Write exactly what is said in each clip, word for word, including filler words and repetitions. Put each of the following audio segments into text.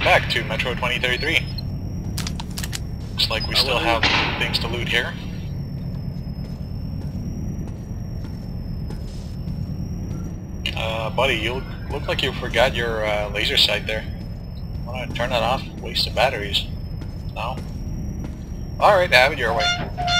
back to Metro twenty thirty-three. Looks like we still have things to loot here. Uh, buddy, you look, look like you forgot your uh, laser sight there. Wanna turn that off? Waste of batteries. No? Alright, have it your way.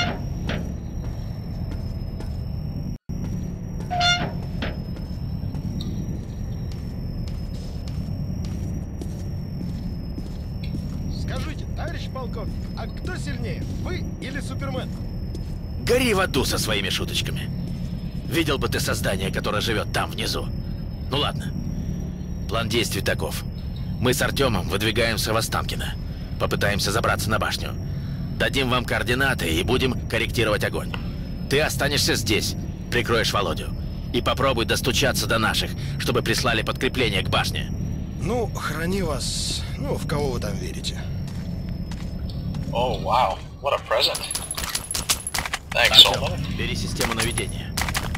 Скажите, товарищ полковник, а кто сильнее, вы или Супермен? Гори в аду со своими шуточками. Видел бы ты создание, которое живет там, внизу. Ну ладно. План действий таков. Мы с Артемом выдвигаемся в Останкино. Попытаемся забраться на башню. Дадим вам координаты и будем корректировать огонь. Ты останешься здесь, прикроешь Володю. И попробуй достучаться до наших, чтобы прислали подкрепление к башне. Ну, храни вас, ну, в кого вы там верите. Oh, wow. What a present. Thanks, Solomon. Бери систему наведения.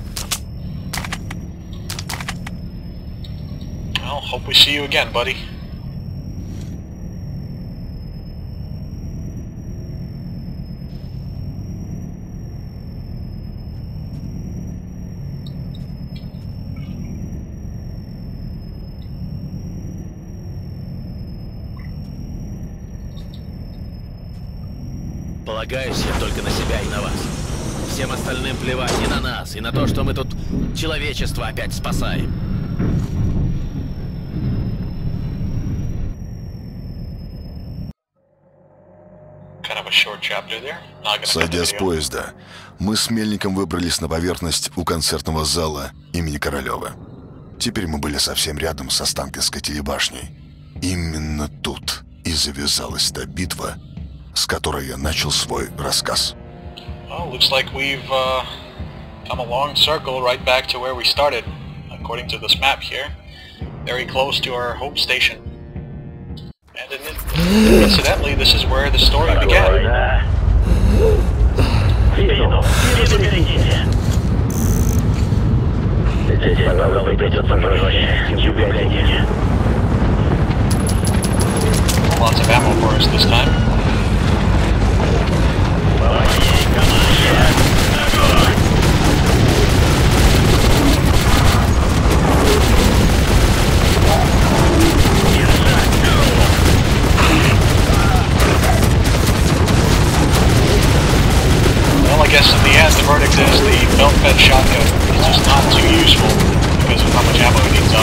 Well, hope we see you again, buddy. Полагаюсь я только на себя и на вас. Всем остальным плевать и на нас, и на то, что мы тут человечество опять спасаем. Сойдя с поезда, мы с Мельником выбрались на поверхность у концертного зала имени Королева. Теперь мы были совсем рядом с Останкинской телебашней. Именно тут и завязалась та битва, с которой я начал свой рассказ. Well, looks like we've uh, come a long circle right back to where we started, according to this map here. Very close to our home station. And incidentally, this is where the story began. Lots of ammo for us this time. Well, I guess in the end, the verdict is the belt-fed shotgun is just not too useful because of how much ammo it needs up.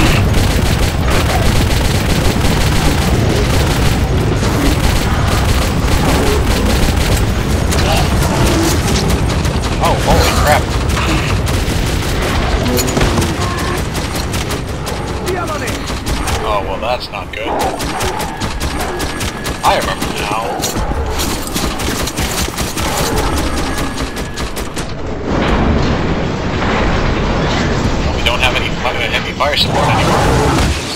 Oh, holy crap. Oh, well, that's not good. I remember now. We don't have any heavy fire support anymore.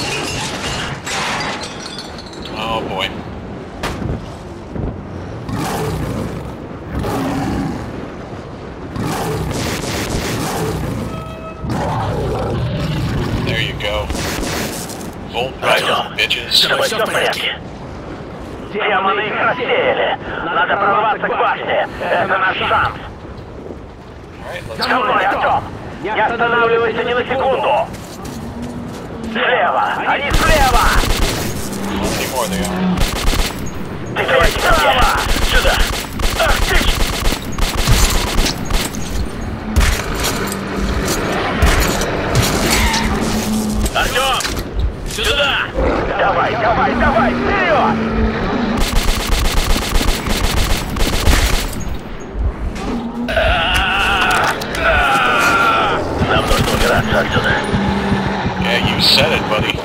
Oh boy. There you go. Volt right on, bitches. Все в порядке. Демоны их рассеяли. Надо прорваться к башне. Это наш шанс. За мной, Артем! Не останавливайся ни на секунду! Слева! Они слева! Теперь справа! Сюда! Ах ты! Артем! Сюда! Давай, давай, давай! Вперед! Нам нужно убираться отсюда. Yeah, you said it, buddy.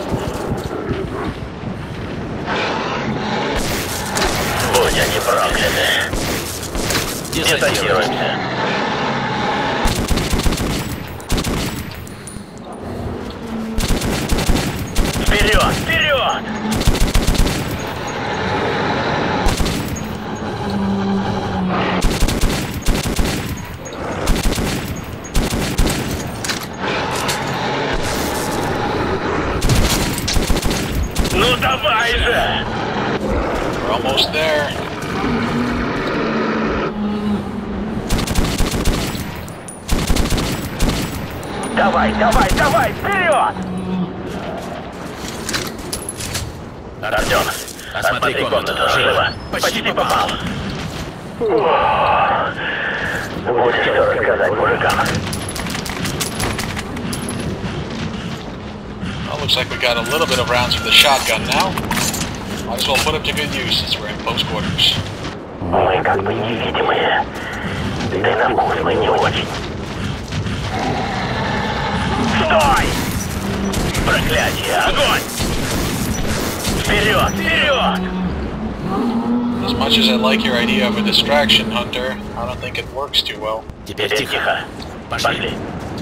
Будь они прокляты. Десантируемся. Вперед! Вперед! Ну давай же! almost there. Давай, давай, давай, вперед! Артем, осмотри комнату. Живо. Почти попал. Вот что рассказать мужикам. Well, looks like we got a little bit of rounds for the shotgun now. Might as well put them to good use since we're in close quarters. Мы как бы невидимые. Да и на вкус мы не очень. Стой! Проклятие! Огонь! Вперед! Вперед! As much as I like your idea of a distraction, Hunter, I don't think it works too well. Теперь тихо. Пошли.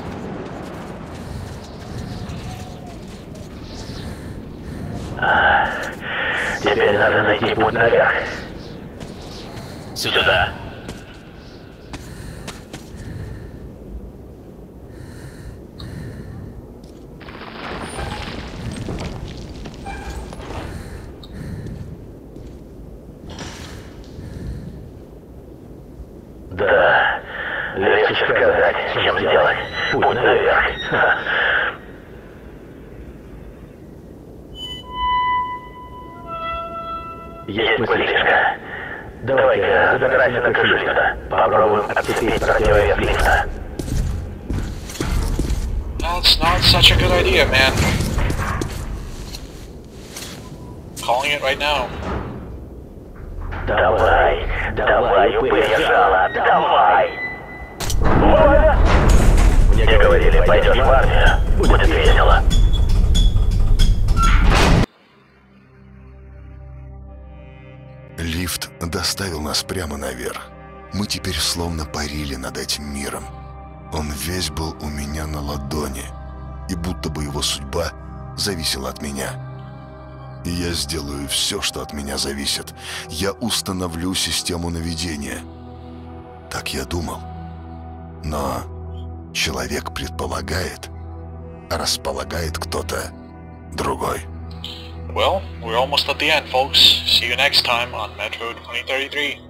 Теперь надо найти путь наверх. Сюда. Да, легче сказать, чем сделать. Путь наверх. Есть мыслишка. Давай-ка забирайся на крышу лифта. Попробуем отцепить противовес лифта. That's not such a good idea, man. Calling it right now. Давай, давай, упырь жало, давай! Вольно! Мне говорили, пойдешь в армию, будет весело. Лифт доставил нас прямо наверх. Мы теперь словно парили над этим миром. Он весь был у меня на ладони, и будто бы его судьба зависела от меня. И я сделаю все, что от меня зависит. Я установлю систему наведения. Так я думал. Но человек предполагает, а располагает кто-то другой. Well, we're almost at the end, folks. See you next time on Metro twenty thirty-three.